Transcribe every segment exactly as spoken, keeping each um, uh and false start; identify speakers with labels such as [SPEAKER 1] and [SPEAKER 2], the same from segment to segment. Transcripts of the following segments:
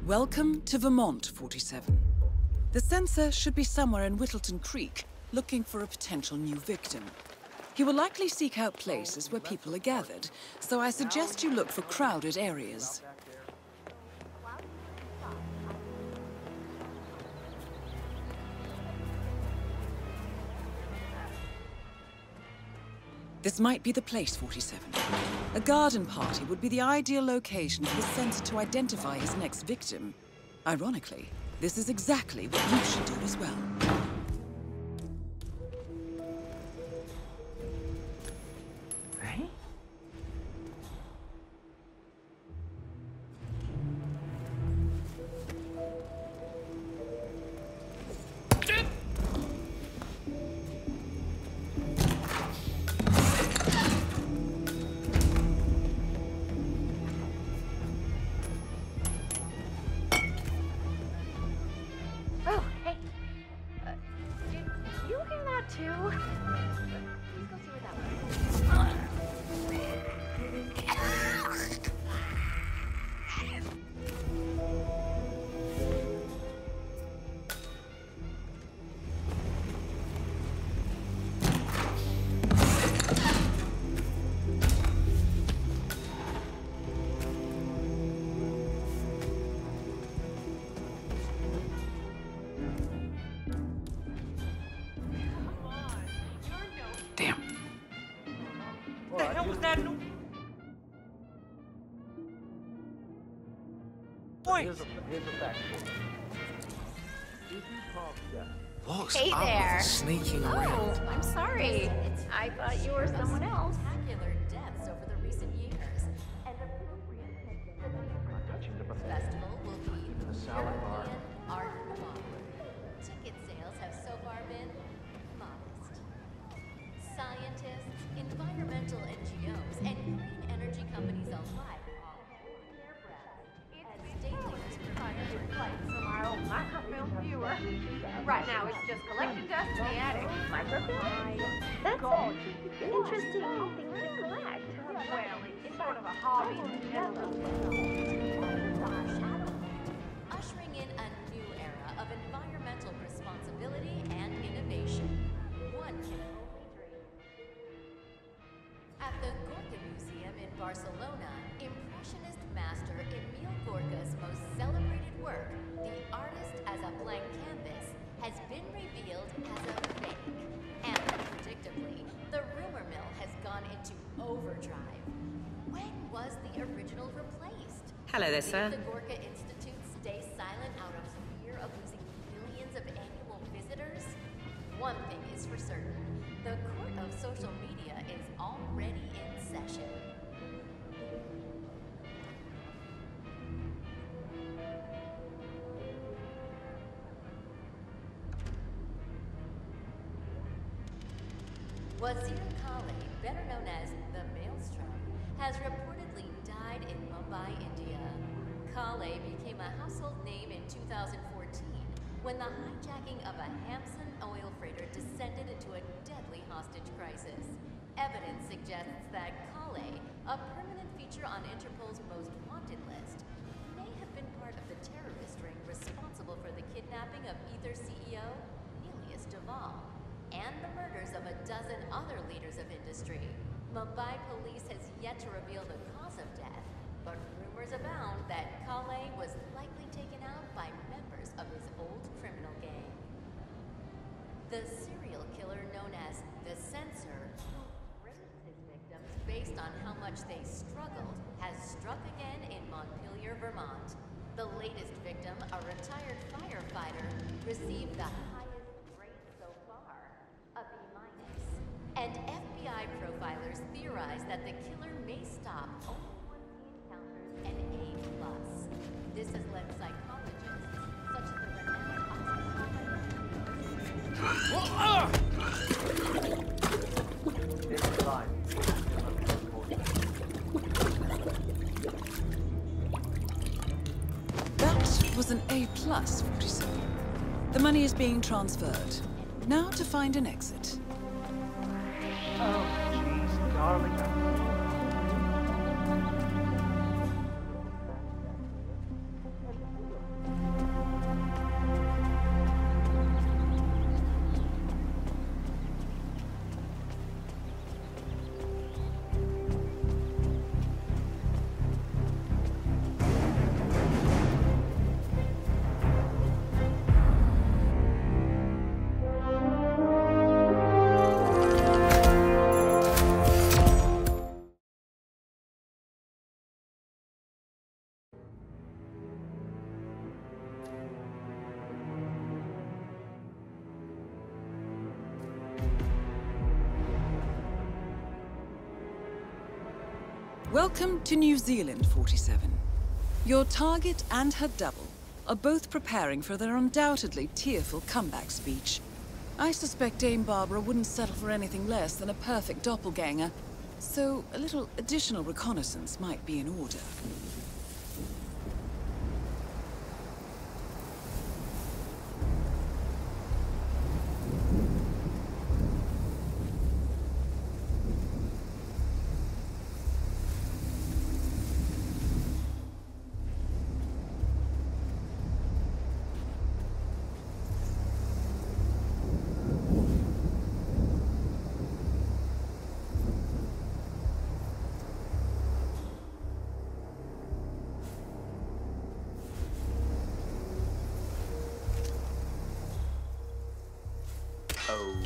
[SPEAKER 1] Welcome to Vermont, forty-seven. The sensor should be somewhere in Whittleton Creek, looking for a potential new victim. He will likely seek out places where people are gathered, so I suggest you look for crowded areas. This might be the place, forty-seven. A garden party would be the ideal location for the sensor to identify his next victim. Ironically, this is exactly what you should do as well.
[SPEAKER 2] Right?
[SPEAKER 1] Damn.
[SPEAKER 2] What the hell was that? No point.
[SPEAKER 3] Here's a, here's a fact.
[SPEAKER 4] What's
[SPEAKER 5] Hey
[SPEAKER 4] up with
[SPEAKER 5] there.
[SPEAKER 4] sneaking around?
[SPEAKER 5] Oh, I'm sorry. I thought you were someone else.
[SPEAKER 6] Spectacular deaths over the recent years. And appropriate
[SPEAKER 3] Touching the buffet.
[SPEAKER 6] festival will be
[SPEAKER 3] The salad bar.
[SPEAKER 6] European Art Nouveau. Ticket sales have so far been modest. Scientists, environmental N G Os, and clean energy companies alike are holding their breath as state leaders prepare for
[SPEAKER 5] Flights from our old microfilm viewer. Right now, it's just collecting dust in the attic. Microfilm? That's an interesting thing to collect. Well, it's sort of a hobby.
[SPEAKER 6] ushering in a new era of environmental responsibility and innovation. One can only dream. At the Gorka Museum in Barcelona, Impressionist master Emil Gorka's most celebrated work, The Artist as a Blank Canvas, has been revealed as a fake. And predictably, the rumor mill has gone into overdrive. When was the original replaced?
[SPEAKER 7] Hello there, sir.
[SPEAKER 6] Did the Gorka Institute stay silent out of fear of losing millions of annual visitors? One thing is for certain. The court of social media is already in session. Wazir Kale, better known as the Maelstrom, has reportedly died in Mumbai, India. Kale became a household name in two thousand fourteen when the hijacking of a Hamsun oil freighter descended into a deadly hostage crisis. Evidence suggests that Kale, a permanent feature on Interpol's most wanted list, may have been part of the terrorist ring responsible for the kidnapping of Ether C E O Elias Duval and the murders of a dozen other leaders of industry. Mumbai police has yet to reveal the cause of death, but rumors abound that Kale was likely taken out by members of his old criminal gang. The serial killer known as the Censor, who rates his victims based on how much they struggled, has struck again in Montpelier, Vermont. The latest victim, a retired firefighter, received the highest grade so far, a B minus. And F B I profilers theorize that the killer may stop only once he encounters an A plus. This has led psychologists, such as the renowned Oxford
[SPEAKER 3] It's fine.
[SPEAKER 1] That was an A plus, forty-seven. The money is being transferred. Now to find an exit.
[SPEAKER 3] Oh, jeez, darling.
[SPEAKER 1] Welcome to New Zealand, forty-seven. Your target and her double are both preparing for their undoubtedly tearful comeback speech. I suspect Dame Barbara wouldn't settle for anything less than a perfect doppelganger, so a little additional reconnaissance might be in order.
[SPEAKER 4] Oh.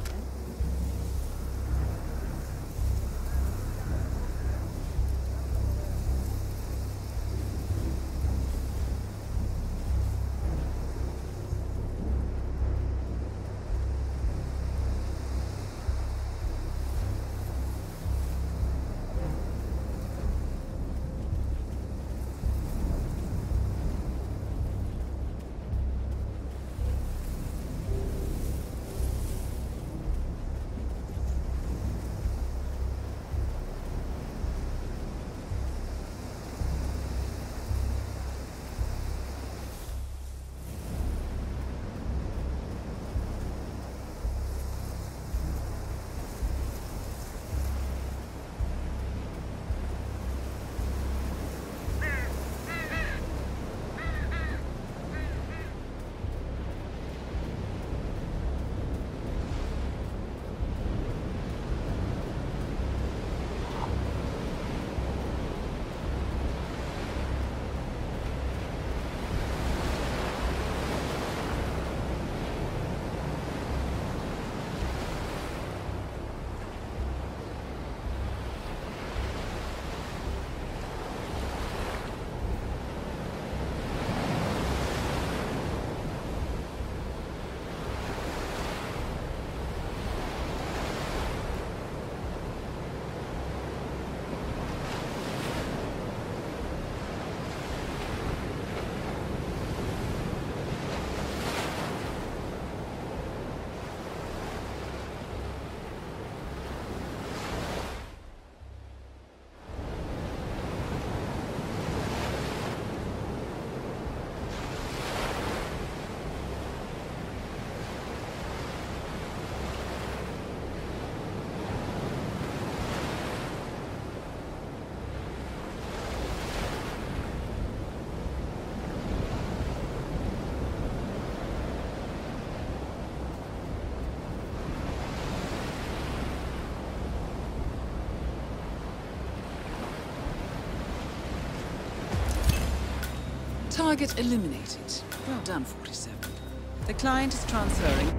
[SPEAKER 1] Target eliminated. Well done, forty-seven. The client is transferring.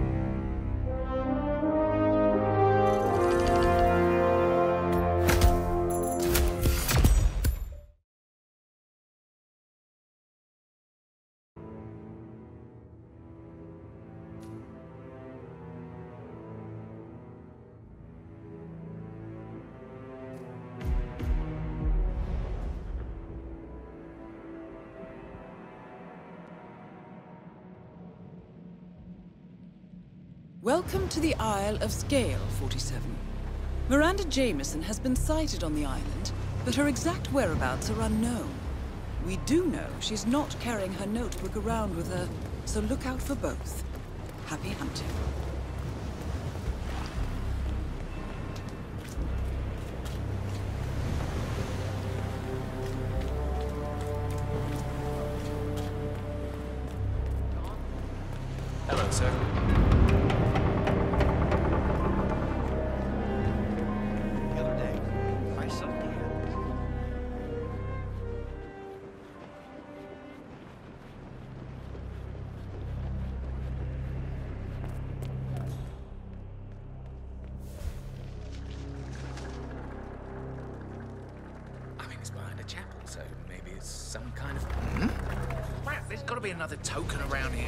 [SPEAKER 1] Welcome to the Isle of Scale, forty-seven. Miranda Jameson has been sighted on the island, but her exact whereabouts are unknown. We do know she's not carrying her notebook around with her, so look out for both. Happy hunting.
[SPEAKER 4] Hello, sir.
[SPEAKER 7] The other day, I suddenly had this.
[SPEAKER 4] I mean, it's behind a chapel, so maybe it's some kind of... Hmm? Right, there's got to be another token around here.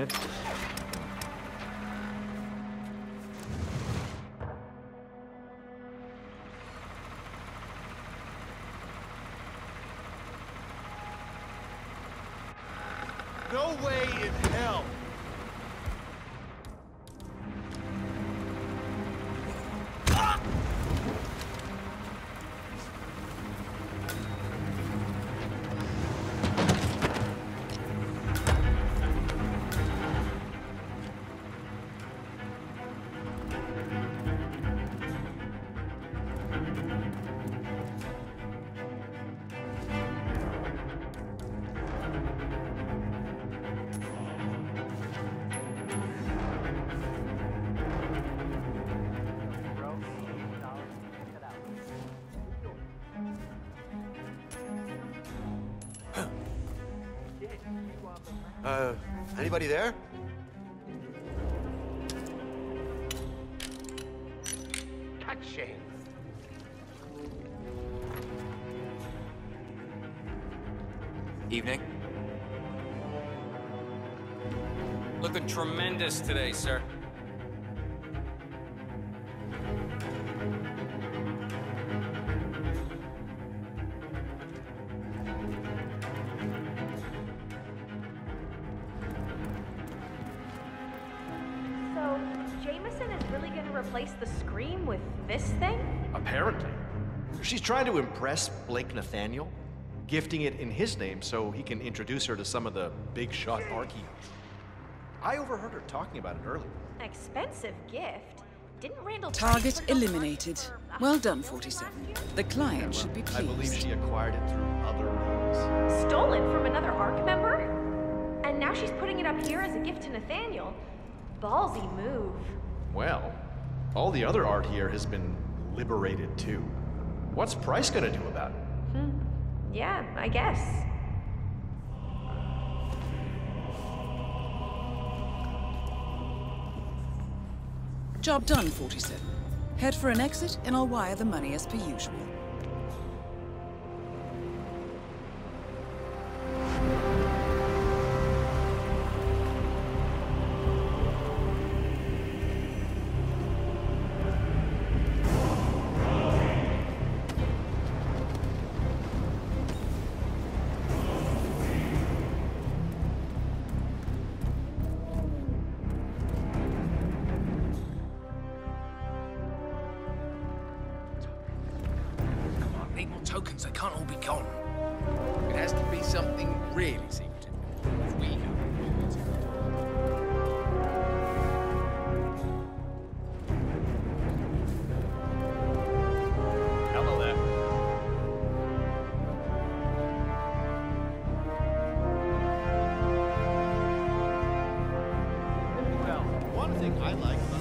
[SPEAKER 3] minute.
[SPEAKER 7] No way in hell! Uh, anybody there?
[SPEAKER 3] Touching.
[SPEAKER 8] Evening. Looking tremendous today, sir.
[SPEAKER 5] So, Jameson is really gonna replace the Scream with this thing?
[SPEAKER 9] Apparently. She's trying to impress Blake Nathaniel, gifting it in his name so he can introduce her to some of the big shot art heroes. I overheard her talking about it earlier.
[SPEAKER 5] Expensive gift. Didn't Randall
[SPEAKER 1] Target
[SPEAKER 5] Frankfurt go
[SPEAKER 1] eliminated.
[SPEAKER 5] for-
[SPEAKER 1] Well done, forty-seven. The client should be
[SPEAKER 9] I believe
[SPEAKER 1] pleased.
[SPEAKER 9] she acquired it through other means.
[SPEAKER 5] Stolen from another ARC member? And now she's putting it up here as a gift to Nathaniel. Ballsy move.
[SPEAKER 9] Well, all the other art here has been liberated too. What's Price gonna do about it?
[SPEAKER 5] Hmm. Yeah, I guess.
[SPEAKER 1] Job done, forty-seven. Head for an exit, and I'll wire the money as per usual.
[SPEAKER 4] Come on, need more tokens. They can't all be gone. It has to be something really secretive. If we know it.
[SPEAKER 9] Hello there.
[SPEAKER 7] Well, one thing I like about